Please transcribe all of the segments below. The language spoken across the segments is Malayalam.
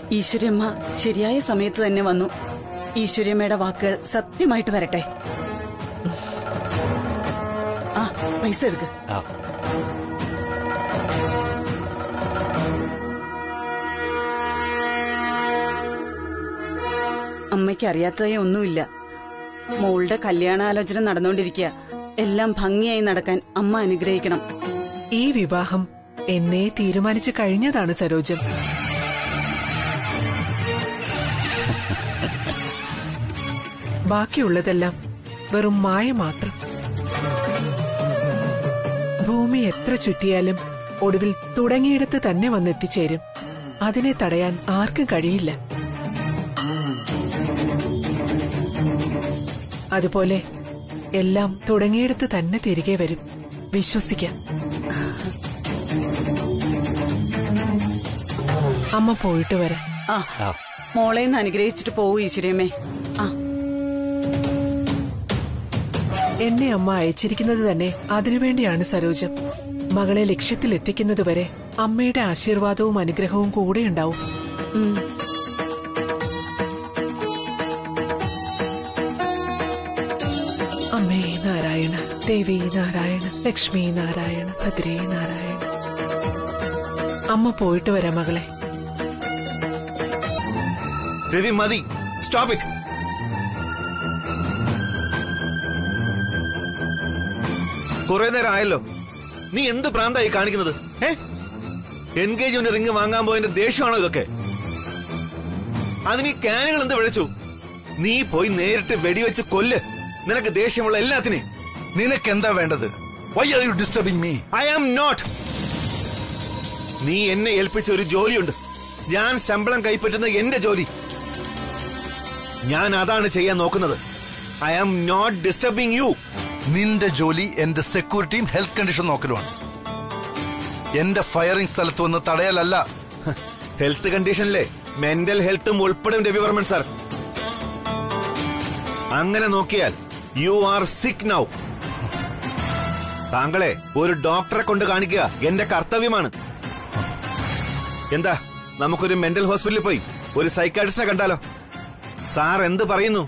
ഈശ്വര്യമ്മ ശരിയായ സമയത്ത് തന്നെ വന്നു. ഈശ്വര്യമ്മയുടെ വാക്കുകൾ സത്യമായിട്ട് വരട്ടെ. ആ പൈസ എടുക്ക്. അമ്മയ്ക്ക് അറിയാത്തതായി ഒന്നുമില്ല. മോളുടെ കല്യാണാലോചന നടന്നുകൊണ്ടിരിക്കുക. എല്ലാം ഭംഗിയായി നടക്കാൻ അമ്മ അനുഗ്രഹിക്കണം. ഈ വിവാഹം എന്നെ തീരുമാനിച്ചു കഴിഞ്ഞതാണ് സരോജം. ബാക്കിയുള്ളതെല്ലാം വെറും മായ മാത്രം. ഭൂമി എത്ര ചുറ്റിയാലും ഒടുവിൽ തുടങ്ങിയിടത്ത് തന്നെ വന്നെത്തിച്ചേരും. അതിനെ തടയാൻ ആർക്കും കഴിയില്ല. അതുപോലെ എല്ലാം തുടങ്ങിയിടത്ത് തന്നെ തിരികെ വരും. വിശ്വസിക്കാം. അമ്മ പോയിട്ട് വരാം. ആ മോളെന്ന് അനുഗ്രഹിച്ചിട്ട് പോവൂ ഈശ്വര്യമ്മേ. ആ എന്നെ അമ്മ അയച്ചിരിക്കുന്നത് തന്നെ അതിനുവേണ്ടിയാണ് സരോജം. മകളെ ലക്ഷ്യത്തിലെത്തിക്കുന്നതുവരെ അമ്മയുടെ ആശീർവാദവും അനുഗ്രഹവും കൂടെ ഉണ്ടാവും. അമ്മേ നാരായണ, ദേവി നാരായണ, ലക്ഷ്മി നാരായണ, ഭദ്രേ നാരായണ. അമ്മ പോയിട്ട് വരാം മകളെ. രവി മതി, സ്റ്റോപ്പ് ഇറ്റ്. കുറെ നേരം ആയല്ലോ. നീ എന്ത് പ്രാന്തായി കാണിക്കുന്നത്? എൻഗേജ്മെന്റ് റിംഗ് വാങ്ങാൻ പോയതിന്റെ ദേഷ്യമാണോ ഇതൊക്കെ? അതിന് ഈ ക്യാനുകൾ എന്ത് വിളിച്ചു? നീ പോയി നേരിട്ട് വെടിവെച്ച് കൊല്ല്. നിനക്ക് ദേഷ്യമുള്ള എല്ലാത്തിനെയും. നിനക്ക് എന്താ വേണ്ടത്? Why are you disturbing me? I am not. നീ എന്നെ ഏൽപ്പിച്ച ഒരു ജോലിയുണ്ട്. ഞാൻ ശമ്പളം കൈപ്പറ്റുന്ന എന്റെ ജോലി. ഞാൻ അതാണ് ചെയ്യാൻ നോക്കുന്നത്. I am not disturbing you. നിന്റെ ജോലി എന്റെ സെക്യൂരിറ്റിയും ഹെൽത്ത് കണ്ടീഷൻ നോക്കലുമാണ്. എന്റെ ഫയറിംഗ് സ്ഥലത്ത് വന്ന് തടയലല്ല. ഹെൽത്ത് കണ്ടീഷനിലെ മെന്റൽ ഹെൽത്തും ഉൾപ്പെടും രവിവർമ്മൻ സാർ. അങ്ങനെ നോക്കിയാൽ യു ആർ സിക്ക് നൗ. താങ്കളെ ഒരു ഡോക്ടറെ കൊണ്ട് കാണിക്കുക എന്റെ കർത്തവ്യമാണ്. എന്താ, നമുക്കൊരു മെന്റൽ ഹോസ്പിറ്റലിൽ പോയി ഒരു സൈക്കാട്രിസ്റ്റിനെ കണ്ടാലോ? സാർ എന്ത് പറയുന്നു?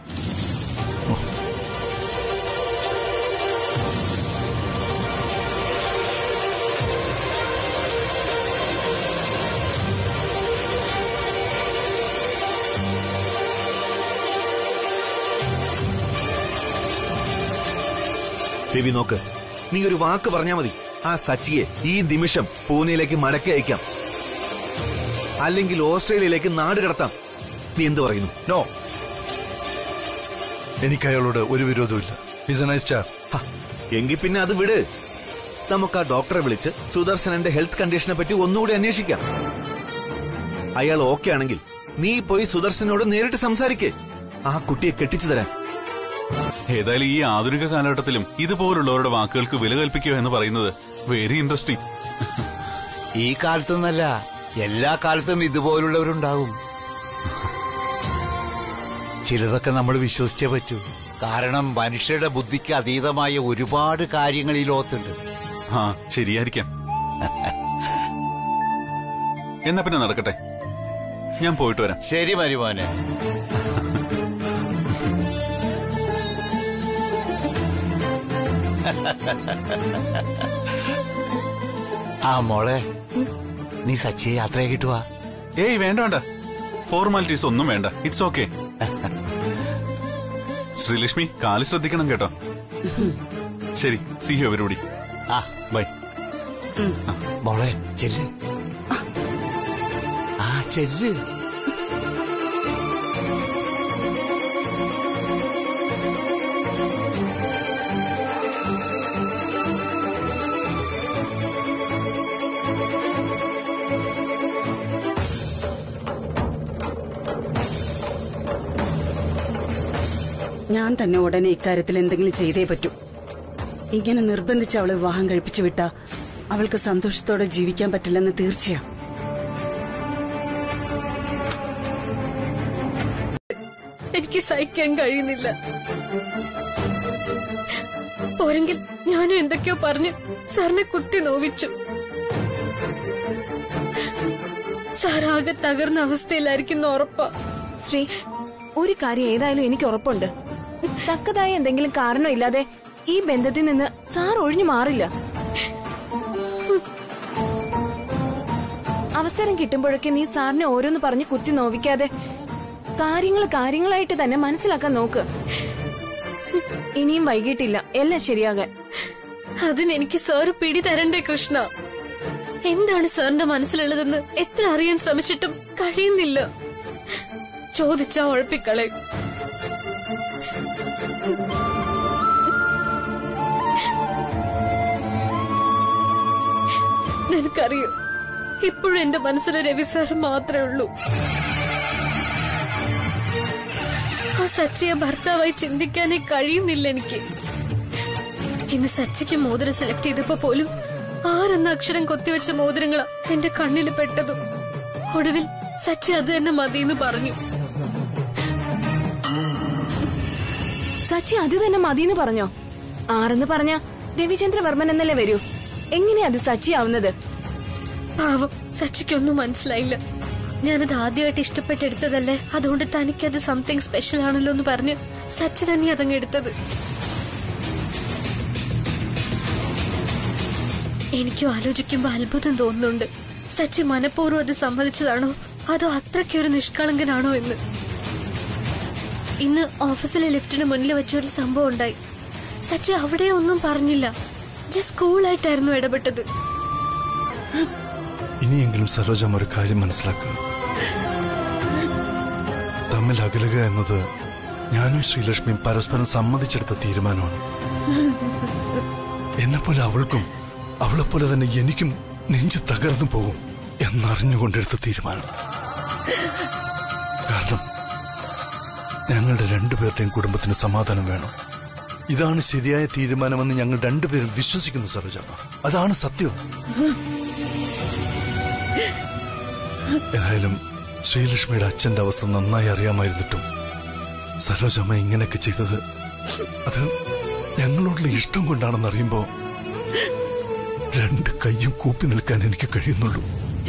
രവി നോക്ക്, നീ ഒരു വാക്ക് പറഞ്ഞാ മതി. ആ സച്ചിയെ ഈ നിമിഷം പൂനെയിലേക്ക് മടക്കി അയക്കാം, അല്ലെങ്കിൽ ഓസ്ട്രേലിയയിലേക്ക് നാട് കടത്താം. നീ എന്ത് പറയുന്നു? നോ, എനിക്ക് അയാളോട് ഒരു വിരോധമില്ല. He's a nice chap. എങ്കിൽ പിന്നെ അത് വിട്. നമുക്ക് ആ ഡോക്ടറെ വിളിച്ച് സുദർശനന്റെ ഹെൽത്ത് കണ്ടീഷനെ പറ്റി ഒന്നുകൂടി അന്വേഷിക്കാം. അയാൾ ഓക്കെ ആണെങ്കിൽ നീ പോയി സുദർശനോട് നേരിട്ട് സംസാരിക്കേ. ആ കുട്ടിയെ കെട്ടിച്ചു തരാൻ. ഏതായാലും ഈ ആധുനിക കാലഘട്ടത്തിലും ഇതുപോലുള്ളവരുടെ വാക്കുകൾക്ക് വില കൽപ്പിക്കുക എന്ന് പറയുന്നത് വെരി ഇൻട്രസ്റ്റിംഗ്. ഈ കാലത്തൊന്നല്ല, എല്ലാ കാലത്തും ഇതുപോലുള്ളവരുണ്ടാകും. ചിലതൊക്കെ നമ്മൾ വിശ്വസിച്ചേ പറ്റൂ. കാരണം മനുഷ്യരുടെ ബുദ്ധിക്ക് അതീതമായ ഒരുപാട് കാര്യങ്ങൾ ഈ ലോകത്തുണ്ട്. ആ ശരിയായിരിക്കാം. എന്നാ പിന്നെ നടക്കട്ടെ, ഞാൻ പോയിട്ട് വരാം. ശരി മരുമോനെ. ആ മോളെ, നീ സച്ചിയെ യാത്രയെ കിട്ടുവാ? ഏയ് വേണ്ട വേണ്ട, ഫോർമാലിറ്റീസ് ഒന്നും വേണ്ട. It's okay. ശ്രീലക്ഷ്മി, കാല് ശ്രദ്ധിക്കണം കേട്ടോ. ശരി, സീ യു എവരിബഡി. ആ ബൈ. മോളെ ചെല്ല്. ആ ചെല്ല്. ഞാൻ തന്നെ ഉടനെ ഇക്കാര്യത്തിൽ എന്തെങ്കിലും ചെയ്തേ പറ്റൂ. ഇങ്ങനെ നിർബന്ധിച്ച് അവളെ വിവാഹം കഴിപ്പിച്ചു വിട്ടാ അവൾക്ക് സന്തോഷത്തോടെ ജീവിക്കാൻ പറ്റില്ലെന്ന് തീർച്ചയാ. എനിക്ക് സഹിക്കാൻ കഴിയുന്നില്ല. പോരെങ്കിൽ ഞാനും എന്തൊക്കെയോ പറഞ്ഞ് സാറിനെ കുത്തി നോവിച്ചു. സാറാകെ തകർന്ന അവസ്ഥയിലായിരിക്കുന്ന ഉറപ്പാ. ശ്രീ, ഒരു കാര്യം ഏതായാലും എനിക്ക് ഉറപ്പുണ്ട്. തക്കതായ എന്തെങ്കിലും കാരണമില്ലാതെ ഈ ബന്ധത്തിൽ നിന്ന് സാർ ഒഴിഞ്ഞു മാറില്ല. അവസരം കിട്ടുമ്പോഴൊക്കെ നീ സാറിനെ ഓരോന്ന് പറഞ്ഞ് കുത്തി നോവിക്കാതെ കാര്യങ്ങളായിട്ട് തന്നെ മനസ്സിലാക്കാൻ നോക്ക്. ഇനിയും വൈകിട്ടില്ല എല്ലാം ശരിയാകാൻ. അതിനെനിക്ക് സാറ് പിടി തരണ്ടേ കൃഷ്ണ. എന്താണ് സാറിന്റെ മനസ്സിലുള്ളതെന്ന് എത്ര അറിയാൻ ശ്രമിച്ചിട്ടും കഴിയുന്നില്ല. ചോദിച്ചാ ഉഴപ്പിക്കളയും. നിനക്കറിയോ, ഇപ്പോഴും എന്റെ മനസ്സിൽ രവി സാർ മാത്രമേ ഉള്ളൂ. ആ സച്ചിയെ ഭർത്താവായി ചിന്തിക്കാനേ കഴിയുന്നില്ല എനിക്ക്. ഇന്ന് സച്ചിക്ക് മോതിരം സെലക്ട് ചെയ്തപ്പോ പോലും 6 എന്ന അക്ഷരം കൊത്തിവെച്ച മോതിരങ്ങളാ എന്റെ കണ്ണിൽ പെട്ടതും. ഒടുവിൽ സച്ചി അത് തന്നെ മതിയെന്ന് പറഞ്ഞു. സച്ചി അത് തന്നെ മതിയെന്ന് പറഞ്ഞോ? 6 പറഞ്ഞ രവിചന്ദ്രവർമ്മൻ എന്നല്ലേ വരൂ. എങ്ങനെയാ അത് സച്ചി ആവുന്നത്? പാവം, സച്ചിക്കൊന്നും മനസ്സിലായില്ല. ഞാനത് ആദ്യമായിട്ട് ഇഷ്ടപ്പെട്ടെടുത്തതല്ലേ, അതുകൊണ്ട് തനിക്കത് സംതിങ് സ്പെഷ്യൽ ആണല്ലോ എന്ന് പറഞ്ഞ് സച്ചി തന്നെ അതങ്ങ് എടുത്തത്. എനിക്കും ആലോചിക്കുമ്പോ അത്ഭുതം തോന്നുന്നുണ്ട്. സച്ചി മനഃപൂർവ്വം അത് സമ്മതിച്ചതാണോ അതോ അത്രയ്ക്കൊരു നിഷ്കളങ്കനാണോ എന്ന്. ഇന്ന് ഓഫീസിലെ ലിഫ്റ്റിന് മുന്നിൽ വെച്ചൊരു സംഭവം ഉണ്ടായി. സച്ചി അവിടെ ഒന്നും പറഞ്ഞില്ല, ജസ്റ്റ് കൂളായിട്ടായിരുന്നു ഇടപെട്ടത്. ഇനിയെങ്കിലും സരോജം ഒരു കാര്യം മനസ്സിലാക്കുക. തമ്മിൽ അകലുക എന്നത് ഞാനും ശ്രീലക്ഷ്മിയും പരസ്പരം സമ്മതിച്ചെടുത്ത തീരുമാനമാണ്. എന്നെപ്പോലെ അവൾക്കും അവളെപ്പോലെ തന്നെ എനിക്കും നെഞ്ച് തകർന്നു പോകും എന്നറിഞ്ഞുകൊണ്ടെടുത്ത തീരുമാനം. കാരണം ഞങ്ങളുടെ രണ്ടുപേരുടെയും കുടുംബത്തിന് സമാധാനം വേണം. ഇതാണ് ശരിയായ തീരുമാനമെന്ന് ഞങ്ങൾ രണ്ടുപേരും വിശ്വസിക്കുന്നു സരോജമ്മ. അതാണ് സത്യം. ഏതായാലും ശ്രീലക്ഷ്മിയുടെ അച്ഛന്റെ അവസ്ഥ നന്നായി അറിയാമായിരുന്നിട്ടും സരോജമ്മ ഇങ്ങനെയൊക്കെ ചെയ്തത് അത് ഞങ്ങളോടുള്ള ഇഷ്ടം കൊണ്ടാണെന്ന് അറിയുമ്പോ 2 കൈയും കൂപ്പി നിൽക്കാൻ എനിക്ക് കഴിയുന്നുള്ളൂ.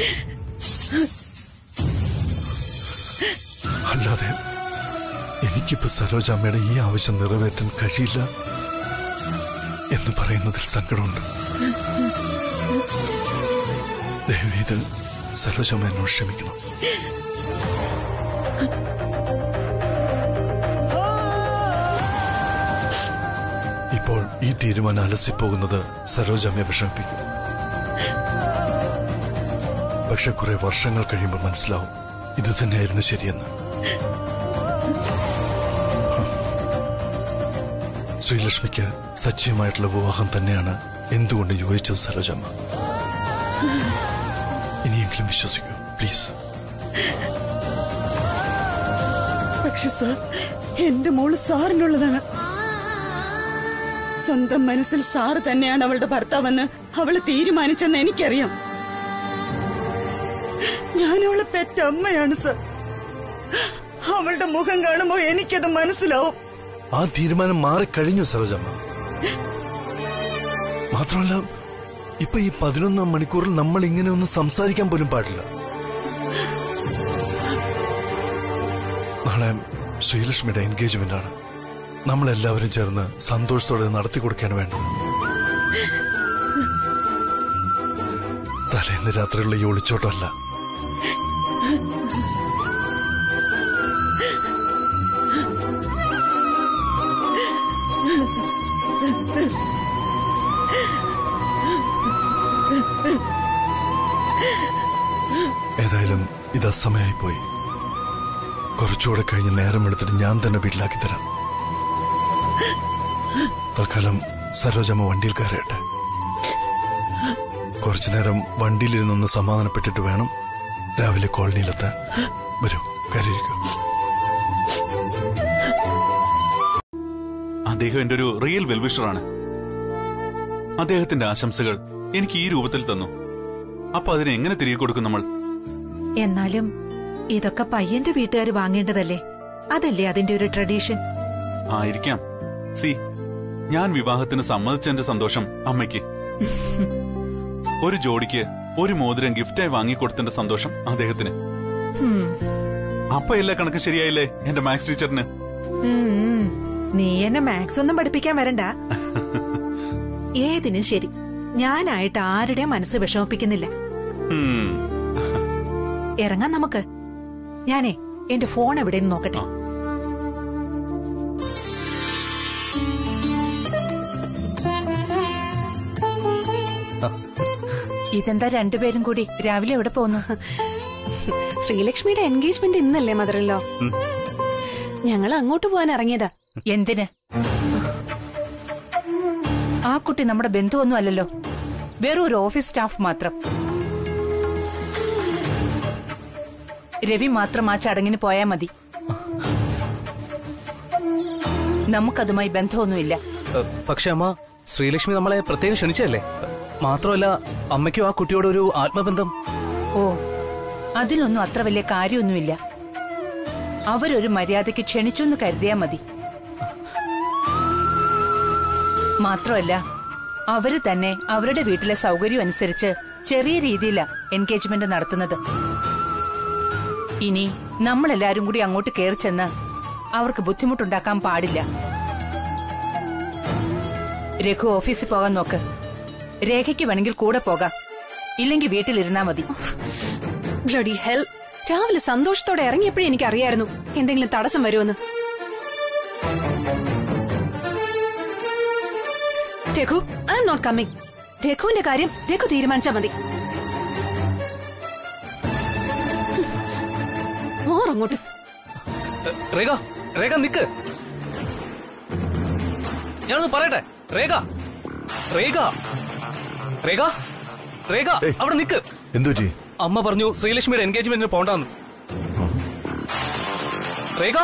അല്ലാതെ എനിക്കിപ്പോ സരോജമ്മയുടെ ഈ ആവശ്യം നിറവേറ്റാൻ കഴിയില്ല എന്ന് പറയുന്നതിൽ സങ്കടമുണ്ട്. ദയവീത് സരോജമ്മ എന്നോട് ക്ഷമിക്കണം. ഇപ്പോൾ ഈ തീരുമാനം അലസിപ്പോകുന്നത് സരോജമ്മയെ വിഷമിപ്പിക്കും. പക്ഷെ കുറെ വർഷങ്ങൾ കഴിയുമ്പോൾ മനസ്സിലാവും ഇത് തന്നെയായിരുന്നു ശരിയെന്ന്. ശ്രീലക്ഷ്മിക്ക് സച്ചിയുമായിട്ടുള്ള വിവാഹം തന്നെയാണ് എന്തുകൊണ്ട് യോജിച്ചത് സരോജമ്മ. ഇനിയെങ്കിലും വിശ്വസിക്കൂ പ്ലീസ്. പക്ഷെ സാർ, എന്റെ മോള് സാറിനുള്ളതാണ്. സ്വന്തം മനസ്സിൽ സാറ് തന്നെയാണ് അവളുടെ ഭർത്താവെന്ന് അവള് തീരുമാനിച്ചെന്ന് എനിക്കറിയാം. ഞാൻ അവളെ പെറ്റമ്മയാണ് സാർ. അവളുടെ മുഖം കാണുമ്പോ എനിക്കത് മനസ്സിലാവും. ആ തീരുമാനം മാറിക്കഴിഞ്ഞു സരോജമ്മ. മാത്രമല്ല ഇപ്പൊ ഈ 11 മണിക്കൂറിൽ നമ്മൾ ഇങ്ങനെ ഒന്നും സംസാരിക്കാൻ പോലും പാടില്ല. നാളെ ശ്രീലക്ഷ്മിയുടെ എൻഗേജ്മെന്റ് ആണ്. നമ്മളെല്ലാവരും ചേർന്ന് സന്തോഷത്തോടെ നടത്തി കൊടുക്കുകയാണ് വേണ്ടത്. തലേന്ന് രാത്രിയുള്ള ഈ ഒളിച്ചോട്ടമല്ല. ഏതായാലും ഇത് അസമയായി പോയി. കുറച്ചുകൂടെ കഴിഞ്ഞ് നേരം എടുത്തിട്ട് ഞാൻ തന്നെ വീട്ടിലാക്കി തരാം. തൽക്കാലം സരോജമ്മ വണ്ടിയിൽ കയറട്ടെ. കുറച്ചുനേരം വണ്ടിയിലിരുന്നൊന്ന് സമാധാനപ്പെട്ടിട്ട് വേണം രാവിലെ കോളനിയിലെത്താൻ. വരൂ, കയറിയിരിക്കും. അദ്ദേഹം എന്റെ ഒരു റിയൽ വെൽവിഷറാണ്. അദ്ദേഹത്തിന്റെ ആശംസകൾ എനിക്ക് ഈ രൂപത്തിൽ തന്നു. അപ്പൊ അതിനെ എങ്ങനെ തിരികെ കൊടുക്കും നമ്മൾ? എന്നാലും ഇതൊക്കെ പയ്യന്റെ വീട്ടുകാർ വാങ്ങേണ്ടതല്ലേ? അതല്ലേ അതിന്റെ ഒരു ട്രഡീഷൻ? ആയിരിക്കാം. ഞാൻ വിവാഹത്തിന് സമ്മതിച്ചതിന്റെ സന്തോഷം അമ്മയ്ക്ക്. ഒരു ജോഡിക്ക് ഒരു മോതിരം ഗിഫ്റ്റായി വാങ്ങിക്കൊടുത്തതിന്റെ സന്തോഷം അദ്ദേഹത്തിന്. അപ്പൊ എല്ലാ കണക്ക് ശരിയായില്ലേ എന്റെ മാത്സ് ടീച്ചറിന്? നീ എന്നെ മാത്സ് ഒന്നും പഠിപ്പിക്കാൻ വരണ്ട. ഏതിനും ശരി, ഞാനായിട്ട് ആരുടെയും മനസ്സ് വിഷമിപ്പിക്കുന്നില്ല. ഇറങ്ങാൻ നമുക്ക്. ഞാനേ എന്റെ ഫോൺ എവിടെയെന്ന് നോക്കട്ടെ. ഇതെന്താ രണ്ടുപേരും കൂടി രാവിലെ എവിടെ പോകുന്നു? ശ്രീലക്ഷ്മിയുടെ എൻഗേജ്മെന്റ് ഇന്നല്ലേ മദറല്ലോ? ഞങ്ങൾ അങ്ങോട്ട് പോകാൻ ഇറങ്ങിയതാ. എന്തിന്? ആ കുട്ടി നമ്മുടെ ബന്ധുവൊന്നും അല്ലല്ലോ, വെറും ഒരു ഓഫീസ് സ്റ്റാഫ് മാത്രം. രവി മാത്രം ആ ചടങ്ങിന് പോയാ മതി. നമുക്കതുമായി ബന്ധമൊന്നുമില്ല. പക്ഷെ അമ്മ, ശ്രീലക്ഷ്മി നമ്മളെ പ്രത്യേകം ക്ഷണിച്ചല്ലേ? മാത്രമല്ല അമ്മയ്ക്കും ആ കുട്ടിയോടൊരു ആത്മബന്ധം. ഓ, അതിലൊന്നും അത്ര വലിയ കാര്യമൊന്നുമില്ല. അവരൊരു മര്യാദയ്ക്ക് ക്ഷണിച്ചൊന്ന് കരുതിയാ മതി. മാത്രമല്ല അവര് തന്നെ അവരുടെ വീട്ടിലെ സൗകര്യം അനുസരിച്ച് ചെറിയ രീതിയിലാ എൻഗേജ്മെന്റ് നടത്തുന്നത്. ഇനി നമ്മളെല്ലാരും കൂടി അങ്ങോട്ട് കയറി ചെന്ന് അവർക്ക് ബുദ്ധിമുട്ടുണ്ടാക്കാൻ പാടില്ല. രഘു ഓഫീസിൽ പോകാൻ നോക്ക്. രേഖയ്ക്ക് വേണമെങ്കിൽ കൂടെ പോകാം, ഇല്ലെങ്കിൽ വീട്ടിലിരുന്നാ മതി. ബ്ലഡി ഹെൽ, രാവിലെ സന്തോഷത്തോടെ ഇറങ്ങിയപ്പോഴേ എനിക്കറിയായിരുന്നു എന്തെങ്കിലും തടസ്സം വരുമെന്ന്. Raghu, I am not coming. രഘുവിന്റെ കാര്യം രഘു തീരുമാനിച്ചാ മതി. ഓറങ്ങോട്ട്. രേഖ, രേഖ നിക്ക്, ഞാനൊന്ന് പറയട്ടെ. രേഖ, രേഖ, രേഖ, രേഖ, അവിടെ നിക്ക്. എന്തുപറ്റി? അമ്മ പറഞ്ഞു ശ്രീലക്ഷ്മിയുടെ എൻഗേജ്മെന്റിന് പോണ്ടാന്ന്. രേഖ,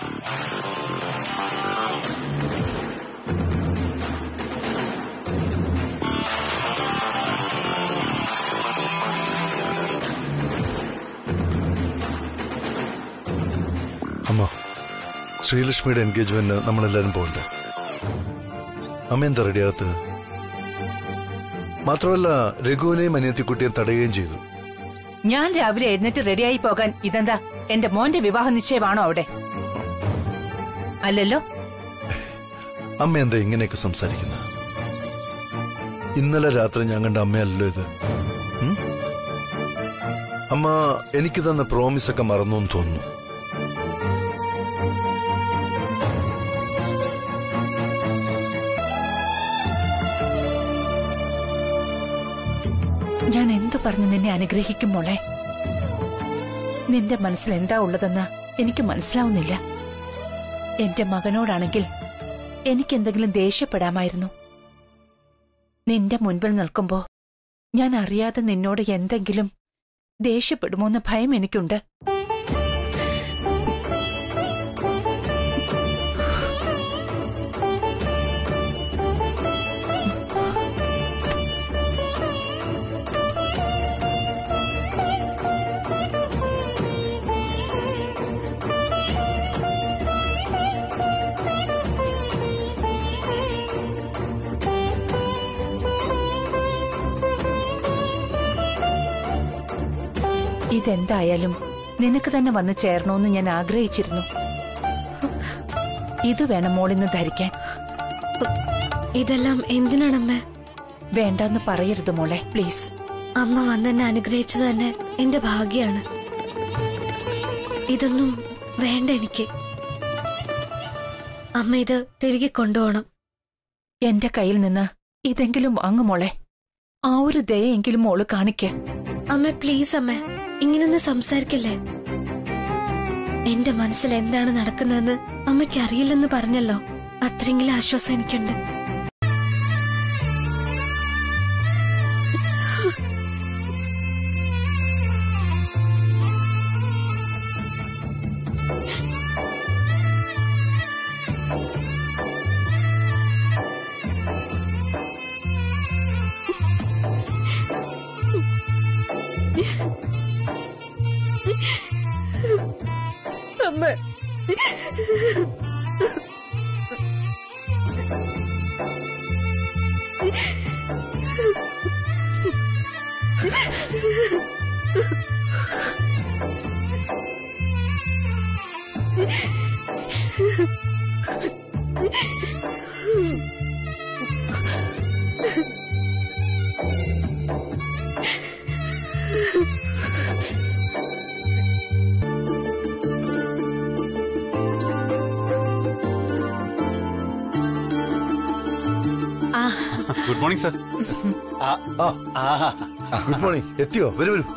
അമ്മ, ശ്രീലക്ഷ്മിയുടെ എൻഗേജ്മെന്റിന് നമ്മളെല്ലാരും പോകണ്ടേ? അമ്മ എന്താ റെഡിയാകത്ത്? മാത്രമല്ല രഘുവിനെയും അനിയത്തിക്കുട്ടിയെ തടയുകയും ചെയ്തു. ഞാൻ രാവിലെ എഴുന്നേറ്റ് റെഡിയായി പോകാൻ ഇതെന്താ എന്റെ മോന്റെ വിവാഹ നിശ്ചയമാണോ അവിടെ? അല്ലല്ലോ. അമ്മ എന്താ ഇങ്ങനെയൊക്കെ സംസാരിക്കുന്നത്? ഇന്നലെ രാത്രി ഞാൻ കണ്ട അമ്മയല്ലോ ഇത്. അമ്മ എനിക്ക് തന്ന പ്രോമിസ് ഒക്കെ മറന്നു എന്ന് തോന്നുന്നു. ഞാൻ എന്തു പറഞ്ഞു നിന്നെ അനുഗ്രഹിക്കും മോളെ? നിന്റെ മനസ്സിൽ എന്താ ഉള്ളതെന്ന് എനിക്ക് മനസ്സിലാവുന്നില്ല. എന്റെ മകനോടാണെങ്കിൽ എനിക്കെന്തെങ്കിലും ദേഷ്യപ്പെടാമായിരുന്നു. നിന്റെ മുൻപിൽ നിൽക്കുമ്പോ ഞാൻ അറിയാതെ നിന്നോട് എന്തെങ്കിലും ദേഷ്യപ്പെടുമോന്ന് ഭയം എനിക്കുണ്ട്. ഇതെന്തായാലും നിനക്ക് തന്നെ വന്ന് ചേരണമെന്ന് ഞാൻ ആഗ്രഹിച്ചിരുന്നു. ഇത് വേണം മോളിന്ന് ധരിക്കാൻ. ഇതെല്ലാം എന്തിനാണമ്മ? വേണ്ടെന്ന് പറയരുത് മോളെ, പ്ലീസ്. അമ്മ വന്നെന്നെ അനുഗ്രഹിച്ചത് തന്നെ എന്റെ ഭാഗ്യാണ്. ഇതൊന്നും വേണ്ട എനിക്ക്. അമ്മ ഇത് തിരികെ കൊണ്ടുപോകണം. എന്റെ കയ്യിൽ നിന്ന് ഇതെങ്കിലും വാങ്ങു മോളെ. ആ ഒരു ദയെങ്കിലും മോള് കാണിക്ക്. അമ്മ പ്ലീസ്, അമ്മ ഇങ്ങനൊന്നും സംസാരിക്കല്ലേ. എന്റെ മനസ്സിൽ എന്താണ് നടക്കുന്നതെന്ന് അമ്മയ്ക്ക് അറിയില്ലെന്ന് പറഞ്ഞല്ലോ. അത്രയെങ്കിലും ആശ്വാസം എനിക്കുണ്ട്. അമ്മ good morning sir. Good morning. എത്തിയോ? വരൂ വരൂ.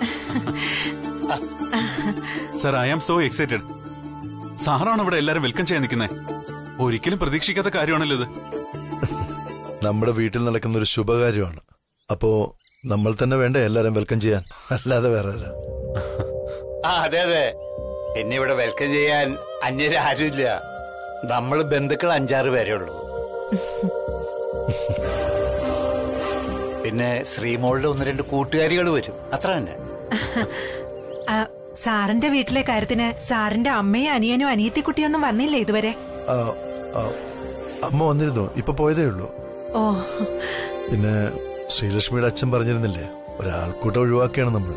Sir, I am so excited. സാറാണ് ഇവിടെ എല്ലാരും വെൽക്കം ചെയ്യാൻ നിൽക്കുന്നത്. ഒരിക്കലും പ്രതീക്ഷിക്കാത്ത കാര്യമാണല്ലോ ഇത്. നമ്മുടെ വീട്ടിൽ നടക്കുന്ന ഒരു ശുഭകാര്യമാണ്. അപ്പോ നമ്മൾ തന്നെ വേണ്ടേ എല്ലാരും വെൽക്കം ചെയ്യാൻ, അല്ലാതെ വേറെ ആരാ? അതെ അതെ. പിന്നെ ഇവിടെ വെൽക്കം ചെയ്യാൻ അന്യരാരുമില്ല. നമ്മൾ ബന്ധുക്കൾ 5-6 പേരേ ഉള്ളൂ. പിന്നെ ശ്രീമോളുടെ 1-2 കൂട്ടുകാരികൾ വരും, അത്ര തന്നെ. സാറിന്റെ വീട്ടിലെ കാര്യത്തിന് സാറിന്റെ അമ്മയും അനിയനും അനിയത്തിക്കുട്ടിയൊന്നും വന്നില്ലേ ഇതുവരെ? അമ്മ വന്നിരുന്നു, ഇപ്പൊ പോയതേ ഉള്ളൂ. ഓ, പിന്നെ ശ്രീലക്ഷ്മിയുടെ അച്ഛൻ പറഞ്ഞിരുന്നില്ലേ, ഒരാൾക്കൂട്ടം ഒഴിവാക്കിയാണ് നമ്മൾ.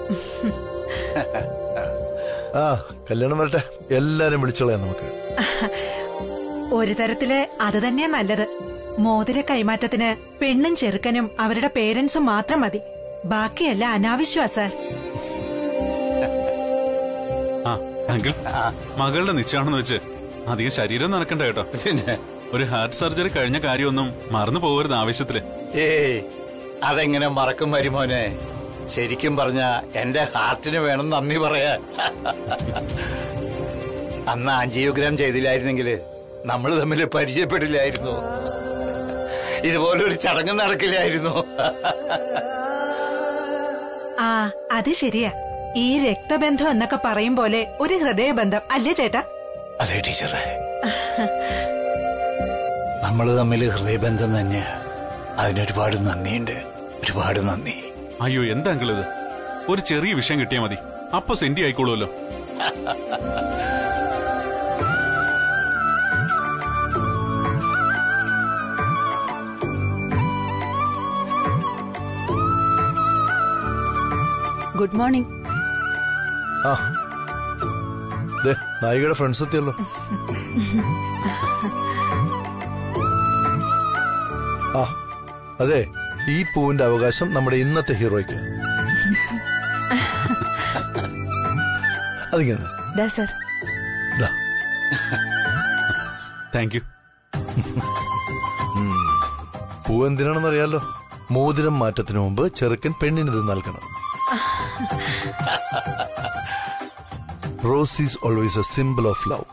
കല്യാണം വരട്ടെ, എല്ലാരും വിളിച്ചോളാം നമുക്ക്. ഒരു തരത്തില് അത് തന്നെയാ നല്ലത്. മോതിര കൈമാറ്റത്തിന് പെണ്ണും ചെറുക്കനും അവരുടെ പേരൻസും മാത്രം മതി. ബാക്കിയല്ല അനാവശ്യമാ സാർ. അങ്കിൾ, മകളുടെ നിശ്ചയാണെന്ന് വെച്ച് അധികം ശരീരം നനക്കണ്ട കേട്ടോ. ഒരു ഹാർട്ട് സർജറി കഴിഞ്ഞ കാര്യമൊന്നും മറന്നു പോകരുത് ആവശ്യത്തില്. അതെങ്ങനെ മറക്കും വരുമോനെ? ശരിക്കും പറഞ്ഞ എന്റെ ഹാർട്ടിന് വേണം നന്ദി പറയാൻ. അന്ന് ആൻജിയോഗ്രാം ചെയ്തില്ലായിരുന്നെങ്കിൽ നമ്മൾ തമ്മിൽ പരിചയപ്പെടില്ലായിരുന്നു. ഇതുപോലൊരു ചടങ്ങ് നടക്കില്ലായിരുന്നു. അത് ശരിയാ. ഈ രക്തബന്ധം എന്നൊക്കെ പറയും പോലെ ഒരു ഹൃദയബന്ധം അല്ലേ ചേട്ടാ? അതെ ടീച്ചറെ, നമ്മൾ തമ്മിൽ ഹൃദയബന്ധം തന്നെയാ. അതിനൊരുപാട് നന്ദിയുണ്ട്, ഒരുപാട് നന്ദി. അയ്യോ, എന്താ അങ്കിൾ ഇത്? ഒരു ചെറിയ വിഷയം കിട്ടിയാൽ മതി, അപ്പൊ സെന്റി ആയിക്കോളൂല്ലോ. Good morning. നായികയുടെ ഫ്രണ്ട്സ് എത്തിയല്ലോ. അതെ, ഈ പൂവിന്റെ അവകാശം നമ്മുടെ ഇന്നത്തെ ഹീറോയ്ക്ക്. അതിങ്ങനെ താങ്ക് യു. പൂ എന്തിനാണെന്നറിയാലോ? മോതിരം മാറ്റത്തിന് മുമ്പ് ചെറുക്കൻ പെണ്ണിനിത് നൽകണം. Rose is always a symbol of love.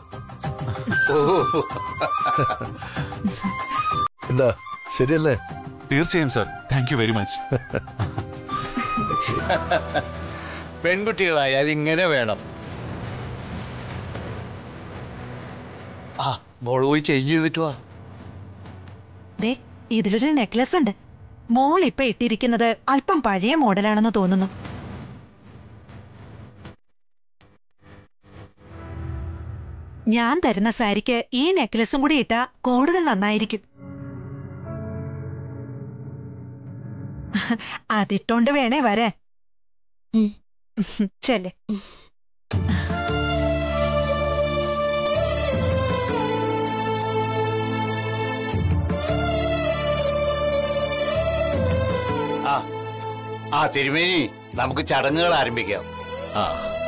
എന്താ, ശരിയല്ലേ? തീർച്ചയായും sir, thank you very much. പെൺകുട്ടികളായാൽ ഇങ്ങനെ വേണം. മോള് പോയി ചേഞ്ച് ചെയ്തിട്ട് വാ. ഇതിലൊരു നെക്ലസ് ഉണ്ട്. മോൾ ഇപ്പൊ ഇട്ടിരിക്കുന്നത് അല്പം പഴയ മോഡലാണെന്ന് തോന്നുന്നു. ഞാൻ തരുന്ന സാരിക്ക് ഈ നെക്ലസും കൂടി ഇട്ടാ കൂടുതൽ നന്നായിരിക്കും. അതിട്ടോണ്ട് വേണേ വരാൻ. ചെല്ലേ. തിരുമേനി, നമുക്ക് ചടങ്ങുകൾ ആരംഭിക്കാം.